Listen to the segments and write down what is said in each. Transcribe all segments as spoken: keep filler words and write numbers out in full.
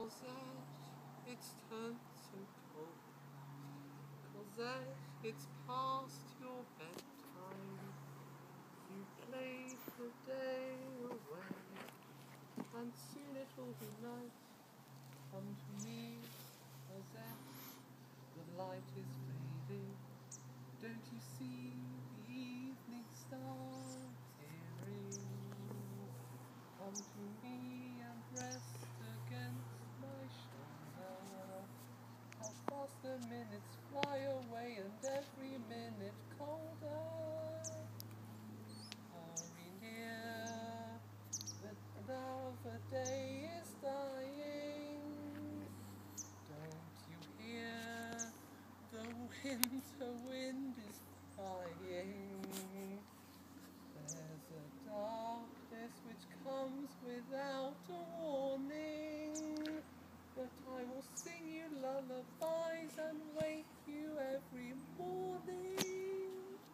Cosette, it's turned so cold. Cosette, it's past your bedtime. You played the day away, and soon it will be night. Come to me, Cosette, the light is fading. Don't you see the evening stars appearing? Come to me and rest against my shoulder. How fast the minutes fly away, and every minute colder. Hurry near, another day is dying. Don't you hear? The winter wind is crying. There's a darkness which comes without a warning, but I will sing you lullabies and wake you every morning.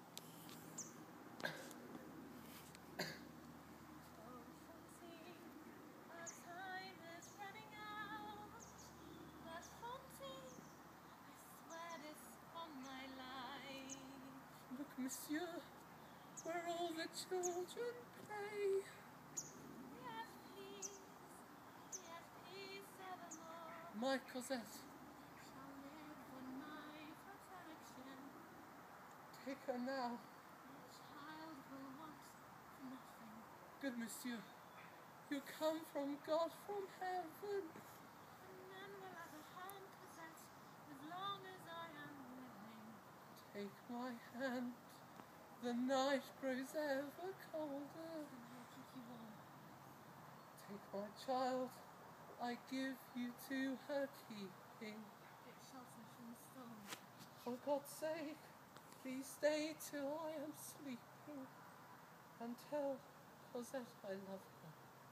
Oh, Fantine, our time is running out. But Fantine, I swear this on my life. Look, monsieur, where all the children play. We have peace, we have peace evermore. My Cosette, Shall live on my protection. take her now. The child will want for nothing. Good monsieur, you come from God, from heaven. And none will ever harm Cosette as long as I am living. Take my hand, the night grows ever colder. And I'll keep you warm. Take my child, I give you to her keeping. Get shelter from the storm. For God's sake, please stay till I am sleeping, and tell Cosette I love her.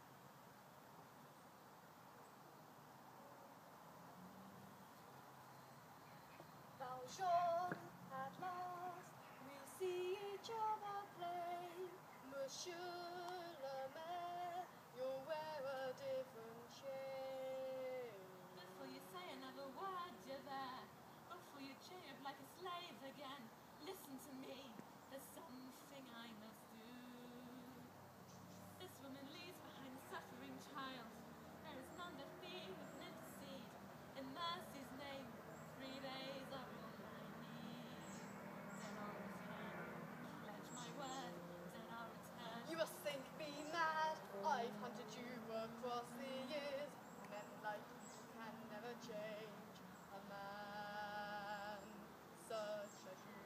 Valjean, at last, we see each other play. Monsieur le Maire, you'll wear a different shade. Before you say another word, you're there. Before you chain up like a slave again, listen to me. There's something I must do. This woman leaves behind a suffering child. There is none but me who can intercede. In mercy's name, three days are all I need. Then I'll return. Pledge my word. Then I'll return. You must think me mad. I've hunted you across the years. Men like you can never change a man such as you.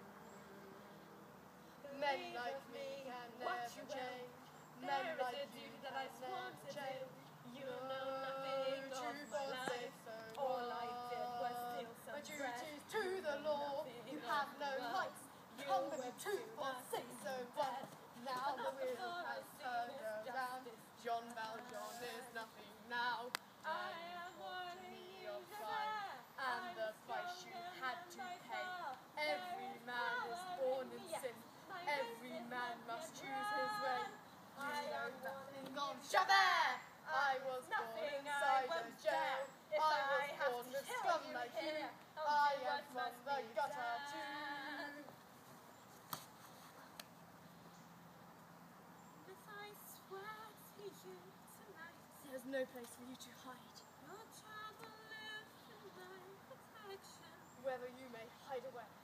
Men like me can what never you will. change. There Men is like a you duty that can I swore never to do. change. You know nothing No, of truth my or say life. so All I did was what? steal some My bread. duties to the You know law. nothing You of have no the world. rights. You Come with were your truth too or say nothing so dead. what? Now But the not wheel before I has see turned this around. justice John Valjean is nothing now. I am warning me you, of Javert. crime and I'm the price you stronger had than to by pay. far. Every There is man is power born in in me, sin. yes. My Every grace is man not must yet choose his way. run. You I know am nothing warning of you, Javert. I was born nothing I inside a won't jail. dare. If I I was have born to with kill scum you like you. here, I'll I do am what from must the be gutter done. too. But I swear to you tonight, There's no place for you to hide. your child will live in my protection. Whether you may hide away